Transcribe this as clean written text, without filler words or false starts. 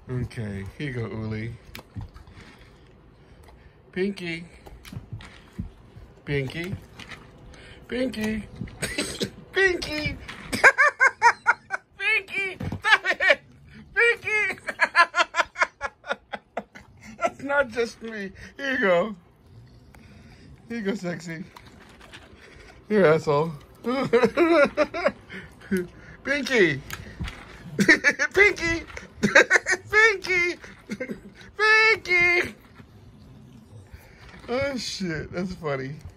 Okay, here you go, Uli. Pinky. Pinky. Pinky. Pinky. Pinky. Stop it. Pinky. That's not just me. Here you go. Here you go, sexy. Here, asshole. Pinky. Pinky. Pinky. Pinky. Oh, shit. That's funny.